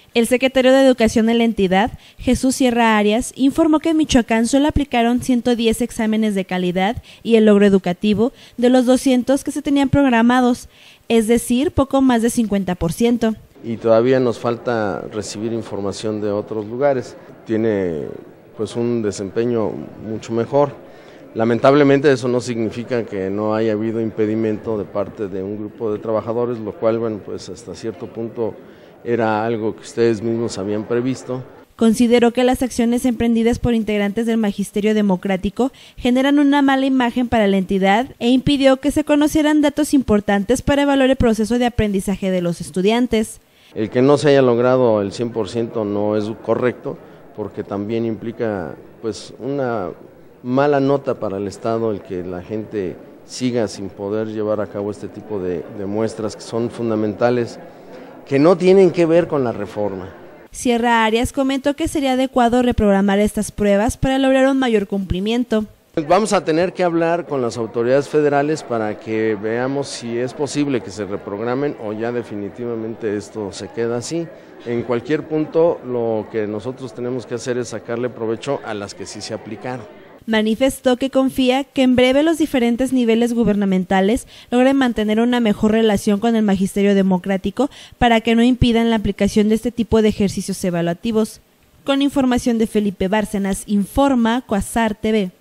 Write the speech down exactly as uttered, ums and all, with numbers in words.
El secretario de Educación de la entidad, Jesús Sierra Arias, informó que en Michoacán solo aplicaron ciento diez exámenes de calidad y el logro educativo de los doscientos que se tenían programados, es decir, poco más de cincuenta por ciento. Y todavía nos falta recibir información de otros lugares. Tiene pues un desempeño mucho mejor. Lamentablemente eso no significa que no haya habido impedimento de parte de un grupo de trabajadores, lo cual, bueno, pues hasta cierto punto era algo que ustedes mismos habían previsto. Consideró que las acciones emprendidas por integrantes del Magisterio Democrático generan una mala imagen para la entidad e impidió que se conocieran datos importantes para evaluar el proceso de aprendizaje de los estudiantes. El que no se haya logrado el cien por ciento no es correcto, porque también implica pues una mala nota para el Estado el que la gente siga sin poder llevar a cabo este tipo de, de muestras que son fundamentales, que no tienen que ver con la reforma. Sierra Arias comentó que sería adecuado reprogramar estas pruebas para lograr un mayor cumplimiento. Vamos a tener que hablar con las autoridades federales para que veamos si es posible que se reprogramen o ya definitivamente esto se queda así. En cualquier punto lo que nosotros tenemos que hacer es sacarle provecho a las que sí se aplicaron. Manifestó que confía que en breve los diferentes niveles gubernamentales logren mantener una mejor relación con el Magisterio Democrático para que no impidan la aplicación de este tipo de ejercicios evaluativos. Con información de Felipe Bárcenas, informa Cuasar T V.